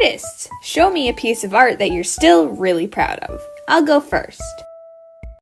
artists! Show me a piece of art that you're still really proud of. I'll go first.